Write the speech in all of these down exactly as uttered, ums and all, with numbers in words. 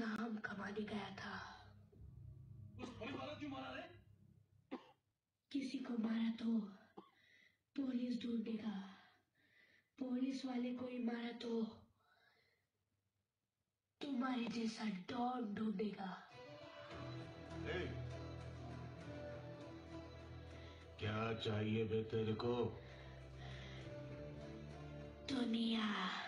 नाम कमाने गया था। उस पुलिस वाला क्यों मारा रे? किसी को मारा तो पुलिस ढूंढेगा, पुलिस वाले को ही मारा तो तुम्हारे जैसा डॉन ढूंढेगा। क्या चाहिए बे तेरे को? दुनिया।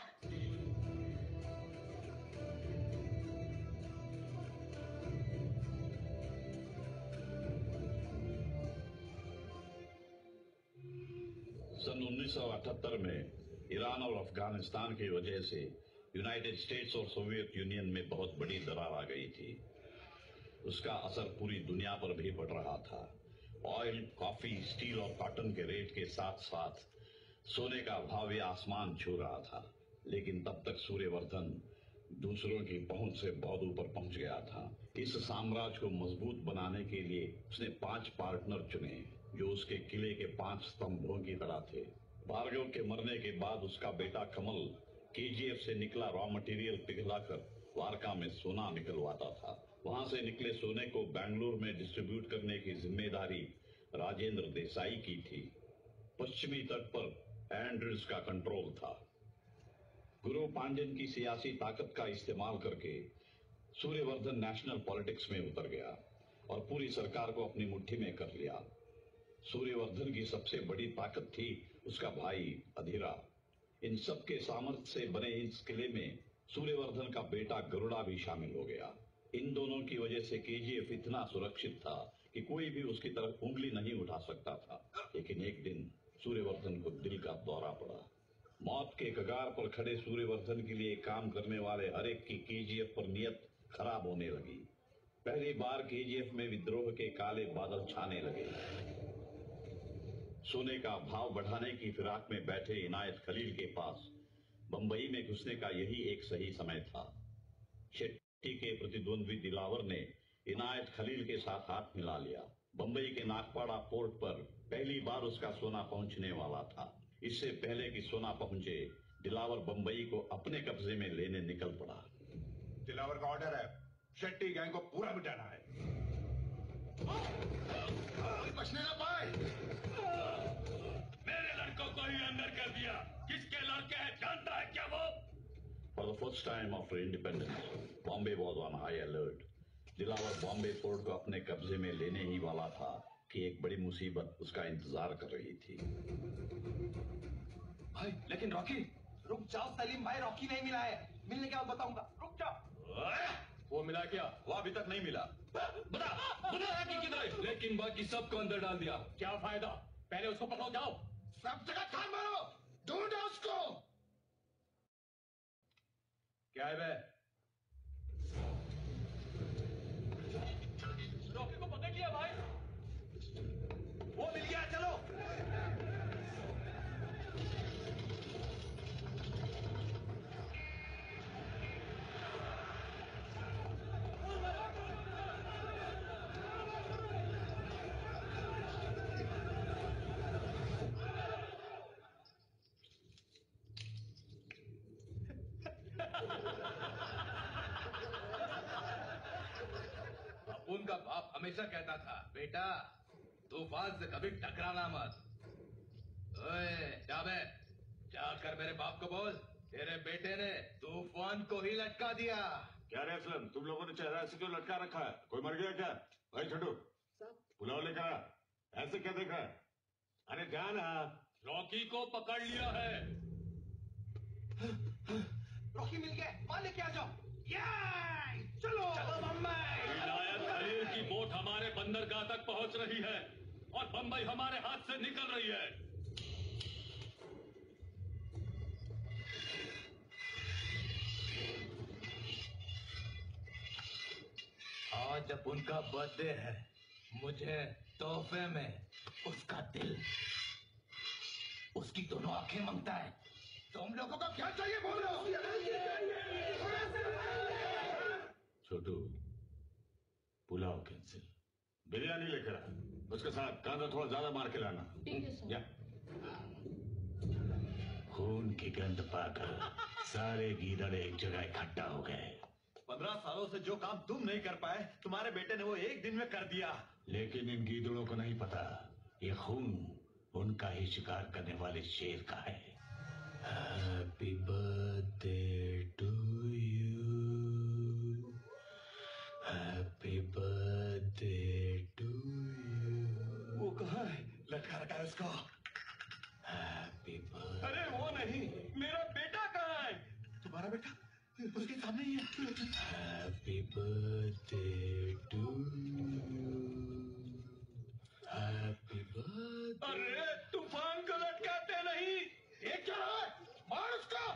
सन उन्नीस सौ अठहत्तर में ईरान और अफगानिस्तान की वजह से यूनाइटेड स्टेट्स और सोवियत यूनियन में बहुत बड़ी दरार आ गई थी। उसका असर पूरी दुनिया पर भी पड़ रहा था। ऑयल, कॉफी, स्टील और कॉटन के रेट के साथ साथ सोने का भाव भी आसमान छू रहा था। लेकिन तब तक सूर्यवर्धन दूसरों की पहुंच से बहुत ऊपर पहुंच गया था। इस साम्राज्य को मजबूत बनाने के लिए उसने पांच पार्टनर चुने जो उसके किले के पांच स्तंभों की तरह थे। भार्गव के मरने के बाद उसका बेटा कमल केजीएफ से निकला रॉ मटेरियल पिघलाकर वारका में सोना निकलवाता था। वहां से निकले सोने को बेंगलुरु में डिस्ट्रीब्यूट करने की जिम्मेदारी राजेंद्र देसाई की थी। पश्चिमी तट पर एंड्रिल्स का कंट्रोल था। गुरु पांड्यन की सियासी ताकत का इस्तेमाल करके सूर्यवर्धन नेशनल पॉलिटिक्स में उतर गया और पूरी सरकार को अपनी मुट्ठी में कर लिया। सूर्यवर्धन की सबसे बड़ी ताकत थी उसका भाई अधीरा। इन सब के सामर्थ्य से बने इस किले में सूर्यवर्धन का बेटा गरुड़ा भी शामिल हो गया। इन दोनों की वजह से केजीएफ इतना सुरक्षित था कि कोई भी उसकी तरफ उंगली नहीं उठा सकता था। लेकिन एक दिन सूर्यवर्धन को दिल का दौरा पड़ा। मौत के कगार पर खड़े सूर्यवर्धन के लिए काम करने वाले हर एक की केजीएफ पर नियत खराब होने लगी। पहली बार केजीएफ में विद्रोह के काले बादल छाने लगे। सोने का भाव बढ़ाने की फिराक में बैठे इनायत खलील के पास बंबई में घुसने का यही एक सही समय था। शेट्टी के प्रतिद्वंद्वी दिलावर ने इनायत खलील के साथ हाथ मिला लिया। बंबई के नागपाड़ा पोर्ट पर पहली बार उसका सोना पहुंचने वाला था। इससे पहले कि सोना पहुंचे, दिलावर बंबई को अपने कब्जे में लेने निकल पड़ा। दिलावर का ऑर्डर है, शेट्टी गैंग को पूरा मिटाना है। बचने ना पाए। मेरे लड़कों को ही अंदर कर दिया। किसके लड़के हैं जानता है क्या वो? For the first time after independence, Bombay was on high alert. Dilawar Bombay port को अपने कब्जे में लेने ही वाला था कि एक बड़ी मुसीबत उसका इंतजार कर रही थी। भाई, लेकिन रॉकी, रुक जाओ सलीम भाई, रॉकी नहीं मिला है। मिलने के बाद बताऊंगा, रुक जाओ। वो मिला क्या? वो अभी तक नहीं मिला। बता, बता कि किधर है? लेकिन बाकी सबको अंदर डाल दिया। क्या फायदा? पहले उसको पकड़ो, जाओ। सब जगह छान मारो, ढूंढो उसको। क्या है बे? रॉकी को पकड़ लिया भाई। वो मिल गया, चलो। उनका बाप हमेशा कहता था, बेटा तूफान से कभी टकराना मत। ओए जाबे, जाकर मेरे बाप को बोल तेरे बेटे ने तूफान को ही लटका दिया। क्या रे असलम, तुम लोगों ने चेहरा ऐसे क्यों लटका रखा है? कोई मर गया क्या? भाई छोटू, पुलाव लेकर आ। ऐसे क्या देखा है? अरे जाना। रॉकी को पकड़ लिया है। रॉकी मिल गया, वहां लेके आ जाओ। चलो चलो बम्बई। इनायत खलील की बोट हमारे बंदरगाह तक पहुंच रही है और बंबई हमारे हाथ से निकल रही है। आज जब उनका बर्थडे है, मुझे तोहफे में उसका दिल, उसकी दोनों आंखें मांगता है। तुम लोगों को क्या चाहिए बोल रहे हो? छोटू, पुलाव कैंसिल, बिरयानी लेकर आ। उसके साथ कांदा थोड़ा ज्यादा मार के लाना। ठीक है सर। खून की गंध पाकर सारे गीदड़ एक जगह इकट्ठा हो गए। पंद्रह सालों से जो काम तुम नहीं कर पाए तुम्हारे बेटे ने वो एक दिन में कर दिया। लेकिन इन गीदड़ों को नहीं पता ये खून उनका ही शिकार करने वाले शेर का है। Happy birthday to you, happy birthday to you. वो कहाँ है? लटका रखा है उसको। Happy birthday. अरे वो नहीं, मेरा बेटा कहाँ है? तुम्हारा बेटा उसके सामने ही है। Happy birthday to you, happy birthday. अरे तूफान को लटकाते नहीं। ये क्या है? मार उसको।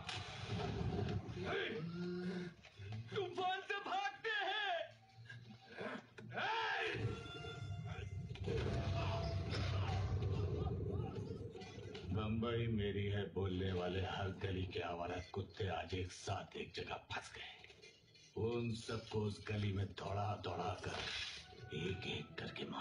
तूफान से भागते हैं। बम्बई मेरी है बोलने वाले हर गली के आवारा कुत्ते आज एक साथ एक जगह फंस गए। उन सबको उस गली में दौड़ा दौड़ा कर एक एक करके मार